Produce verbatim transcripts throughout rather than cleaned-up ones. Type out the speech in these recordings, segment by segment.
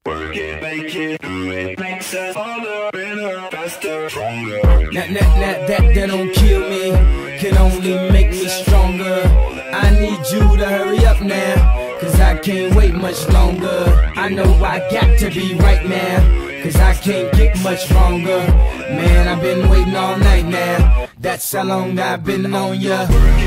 Work it, make it, do it, makes us harder, better, faster, stronger. That, that, that, that, that don't kill me, can only make me stronger. I need you to hurry up now, cause I can't wait much longer. I know I got to be right now, cause I can't get much stronger. Man, I've been waiting all night now, that's how long I've been on ya.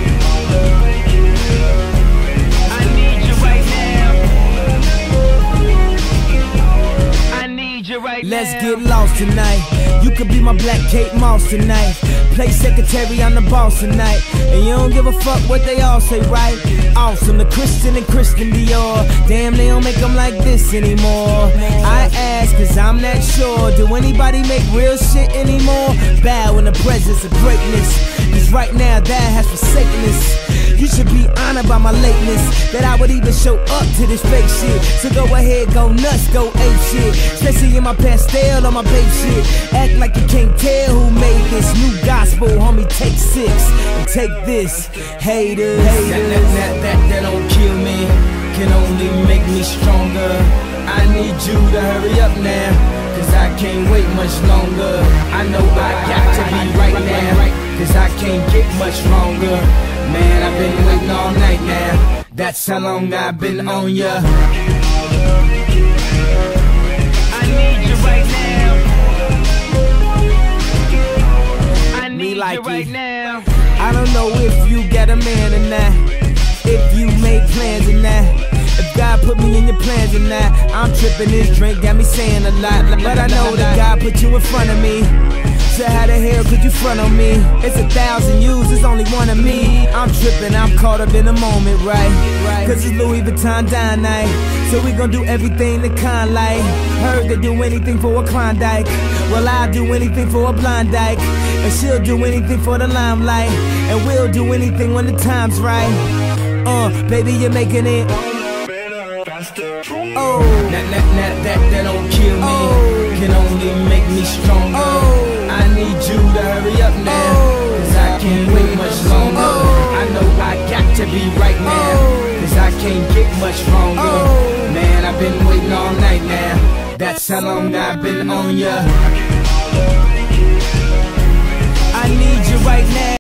Right Let's now. Get lost tonight. You could be my black Kate Moss tonight. Play secretary, I'm the boss tonight. And you don't give a fuck what they all say, right? Awesome, the Christian and Christian Dior. Damn, they don't make them like this anymore. I ask, cause I'm not sure. Do anybody make real shit anymore? Bow in the presence of greatness, cause right now that has forsaken us. You should be honored by my lateness, that I would even show up to this fake shit. So go ahead, go nuts, go ape shit. Especially in my pastel on my babe shit. Act like you can't tell who made this new gospel, homie, take six and take this. Haters, haters. That, that, that, that, that don't kill me, can only make me stronger. I need you to hurry up now, cause I can't wait much longer. I know I got to be right now, cause I can't get much stronger. Man, I've been waiting all night now, that's how long I've been on ya. I need you right now, I need like you right you. now. I don't know if you got a man or not, if you made plans or not, if God put me in your plans or not. I'm tripping, this drink got me saying a lot, but I know that God put you in front of me. So how the hell could you front on me? It's a thousand yous, it's only one of me. I'm tripping, I'm caught up in the moment, right? Cause it's Louis Vuitton dine night, so we gon' do everything the kind like. Heard they do anything for a Klondike, well I'll do anything for a blind dyke. And she'll do anything for the limelight, and we'll do anything when the time's right. Uh, baby, you're making it. Oh, that, that, that, that, that don't kill me, oh, can only make me stronger. Oh, I need you to hurry up now, cause I can't wait much longer. I know I got to be right now, cause I can't get much stronger. Man, I've been waiting all night now, that's how long I've been on ya. I need you right now.